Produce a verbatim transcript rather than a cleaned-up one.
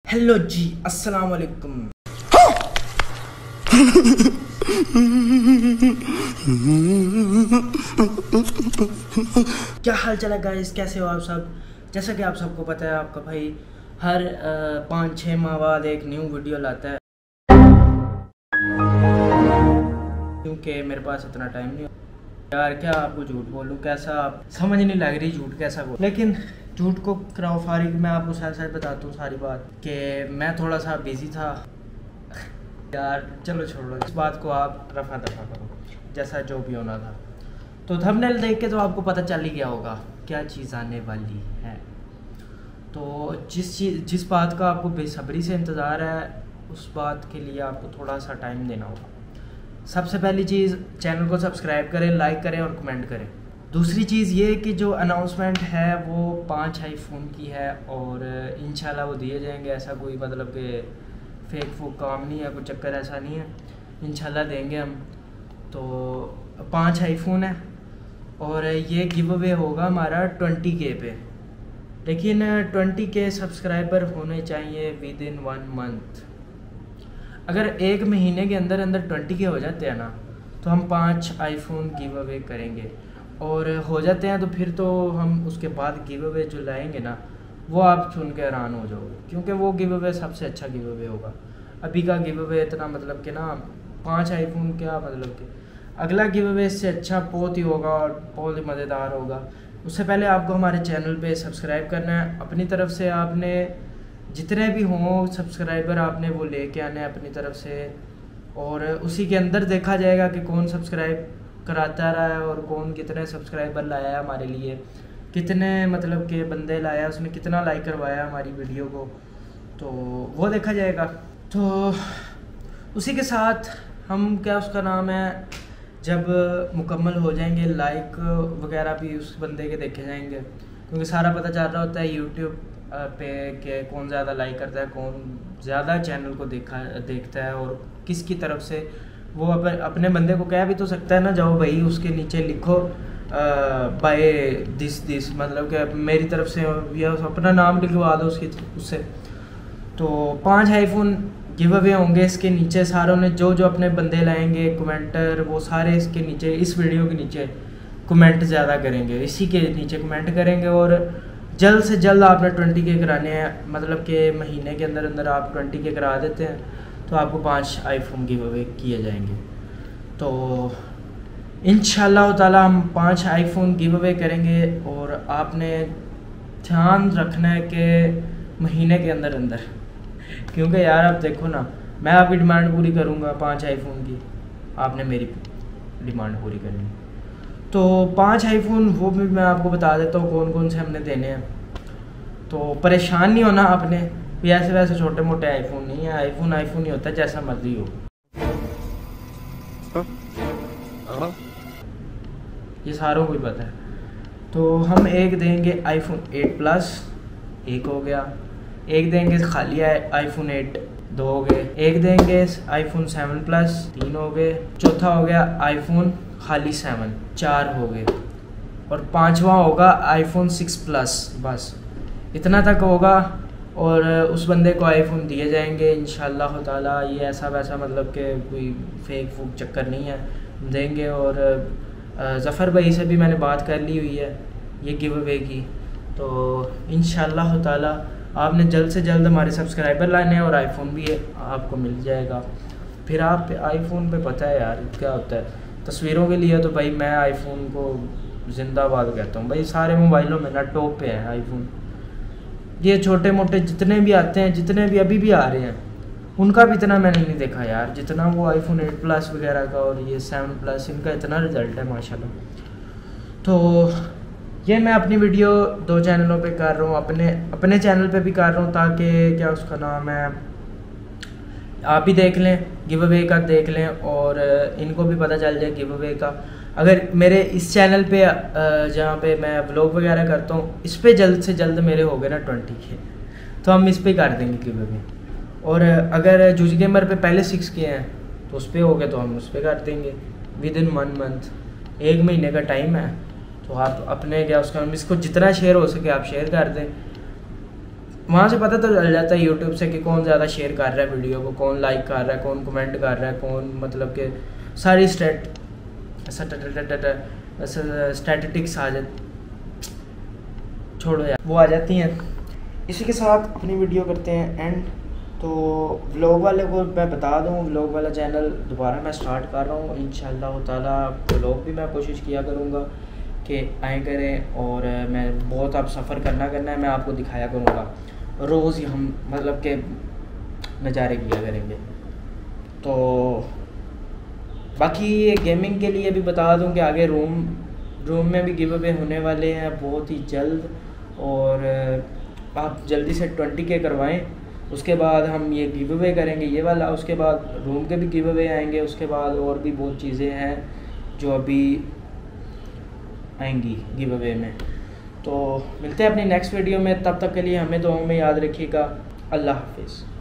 Hello जी, अस्सलाम वालेकुम। क्या हाल चाल है गाइस, कैसे हो आप सब। जैसा कि आप सबको पता है, आपका भाई हर पाँच छः माह बाद एक न्यू वीडियो लाता है, क्योंकि मेरे पास इतना टाइम नहीं यार। क्या आपको झूठ बोलूँ, कैसा आप समझ नहीं लग रही झूठ कैसा बोल, लेकिन झूठ को कराओ फारिग। मैं आपको साथ साथ बताता हूँ सारी बात कि मैं थोड़ा सा बिजी था यार। चलो छोड़ो इस बात को, आप रफा दफा करो, जैसा जो भी होना था। तो थंबनेल देख के तो आपको पता चल ही गया होगा क्या चीज़ आने वाली है। तो जिस चीज़ जिस बात का आपको बेसब्री से इंतज़ार है, उस बात के लिए आपको थोड़ा सा टाइम देना होगा। सबसे पहली चीज़, चैनल को सब्सक्राइब करें, लाइक करें और कमेंट करें। दूसरी चीज़ ये कि जो अनाउंसमेंट है वो पाँच आईफोन की है और इंशाल्लाह वो दिए जाएंगे। ऐसा कोई मतलब कि फेक फूक काम नहीं है, कोई चक्कर ऐसा नहीं है, इंशाल्लाह देंगे हम। तो पाँच आईफोन है और ये गिव अवे होगा हमारा ट्वेंटी के पे, लेकिन ट्वेंटी के सब्सक्राइबर होने चाहिए विद इन वन मंथ। अगर एक महीने के अंदर अंदर ट्वेंटी के हो जाते हैं ना, तो हम पाँच आईफोन गिव अवे करेंगे। और हो जाते हैं तो फिर तो हम उसके बाद गिव अवे जो लाएंगे ना, वो आप सुन के हैरान हो जाओगे, क्योंकि वो गिव अवे सबसे अच्छा गिव अवे होगा। अभी का गिव अवे इतना मतलब कि ना, पाँच आईफोन क्या मतलब कि अगला गिव अवे इससे अच्छा बहुत ही होगा और बहुत ही मज़ेदार होगा। उससे पहले आपको हमारे चैनल पे सब्सक्राइब करना है। अपनी तरफ से आपने जितने भी हों सब्सक्राइबर आपने वो लेके आने हैं अपनी तरफ से, और उसी के अंदर देखा जाएगा कि कौन सब्सक्राइब कराता रहा है और कौन कितने सब्सक्राइबर लाया है हमारे लिए, कितने मतलब के बंदे लाया, उसने कितना लाइक करवाया हमारी वीडियो को, तो वो देखा जाएगा। तो उसी के साथ हम क्या उसका नाम है, जब मुकम्मल हो जाएंगे लाइक वगैरह भी उस बंदे के देखे जाएंगे, क्योंकि सारा पता चल रहा होता है यूट्यूब पे कि कौन ज़्यादा लाइक करता है, कौन ज़्यादा चैनल को देखा देखता है और किसकी तरफ से। वो अपने अपने बंदे को कह भी तो सकता है ना, जाओ भाई उसके नीचे लिखो बाय दिस दिस, मतलब कि मेरी तरफ से, या अपना नाम लिखवा दो उसकी उससे। तो पांच आईफोन गिव अवे होंगे इसके नीचे। सारों ने जो जो अपने बंदे लाएंगे कमेंटर, वो सारे इसके नीचे, इस वीडियो के नीचे कमेंट ज़्यादा करेंगे, इसी के नीचे कमेंट करेंगे। और जल्द से जल्द आपने ट्वेंटी के कराने हैं, मतलब कि महीने के अंदर अंदर आप ट्वेंटी के करा देते हैं तो आपको पाँच आईफोन गिव अवे किए जाएंगे। तो इंशाल्लाह ताला हम पाँच आईफोन गिव अवे करेंगे और आपने ध्यान रखना है कि महीने के अंदर अंदर, क्योंकि यार आप देखो ना, मैं आपकी डिमांड पूरी करूँगा पाँच आईफोन की, आपने मेरी डिमांड पूरी करनी। तो पांच आईफोन वो भी मैं आपको बता देता हूँ कौन कौन से हमने देने हैं। तो परेशान नहीं होना आपने, भी ऐसे वैसे छोटे मोटे आईफोन नहीं है, आईफोन आईफोन ही होता है, जैसा मर्जी हो। ये सारों को ही पता है। तो हम एक देंगे आईफोन एट प्लस, एक हो गया। एक देंगे खाली आईफोन एट, दो हो गए। एक देंगे आईफोन सेवन प्लस, तीन हो गए। चौथा हो गया आईफोन खाली सेवन, चार हो गए। और पांचवा होगा आईफोन सिक्स प्लस, बस इतना तक होगा और उस बंदे को आईफोन दिए जाएंगे इंशाल्लाह ताला। ये ऐसा वैसा मतलब कि कोई फेक फूक चक्कर नहीं है, देंगे। और ज़फ़र भाई से भी मैंने बात कर ली हुई है ये गिव अवे की, तो इंशाल्लाह ताला आपने जल्द से जल्द हमारे सब्सक्राइबर लाने हैं और आईफोन भी आपको मिल जाएगा। फिर आप आईफोन पे पता है यार क्या होता है, तस्वीरों के लिए तो भाई मैं आईफोन को जिंदाबाद कहता हूँ भाई। सारे मोबाइलों में ना टॉप पे है आईफोन। ये छोटे मोटे जितने भी आते हैं, जितने भी अभी भी आ रहे हैं, उनका भी इतना मैंने नहीं देखा यार जितना वो आईफोन एट प्लस वगैरह का और ये सेवन प्लस, इनका इतना रिजल्ट है माशाल्लाह। तो ये मैं अपनी वीडियो दो चैनलों पे कर रहा हूँ, अपने अपने चैनल पे भी कर रहा हूँ, ताकि क्या उसका नाम है, आप भी देख लें, गिव अवे का देख लें और इनको भी पता चल जाए गिव अवे का। अगर मेरे इस चैनल पे जहाँ पे मैं व्लॉग वगैरह करता हूँ, इस पे जल्द से जल्द मेरे हो गए ना ट्वेंटी के, तो हम इस पे कर देंगे गिव अवे। और अगर जूझ गेमर पे पहले सिक्स के हैं तो उस पर हो गए तो हम उस पर कर देंगे विद इन वन मंथ। एक महीने का टाइम है, तो आप अपने क्या उसका इसको जितना शेयर हो सके आप शेयर कर दें। वहाँ से पता तो चल जाता है यूट्यूब से कि कौन ज़्यादा शेयर कर रहा है वीडियो को, कौन लाइक कर रहा है, कौन कमेंट कर रहा है, कौन मतलब कि सारी स्टेट स्टैटिस्टिक्स आ जाती, छोड़ो यार वो आ जाती हैं। इसी के साथ अपनी वीडियो करते हैं एंड। तो व्लॉग वाले को मैं बता दूं, व्लॉग वाला चैनल दोबारा मैं स्टार्ट कर रहा हूँ इंशाल्लाह ताला। व्लॉग भी मैं कोशिश किया करूँगा कि आए करें, और मैं बहुत अब सफ़र करना करना है, मैं आपको दिखाया करूँगा रोज़ हम मतलब के नज़ारे किया करेंगे। तो बाकी ये गेमिंग के लिए भी बता दूं कि आगे रूम रूम में भी गिव अवे होने वाले हैं बहुत ही जल्द, और आप जल्दी से ट्वेंटी के करवाएं। उसके बाद हम ये गिव अवे करेंगे ये वाला, उसके बाद रूम के भी गिव अवे आएंगे, उसके बाद और भी बहुत चीज़ें हैं जो अभी आएंगी गिव अवे में। तो मिलते हैं अपनी नेक्स्ट वीडियो में, तब तक के लिए हमें दुआओं में याद रखिएगा। अल्लाह हाफिज़।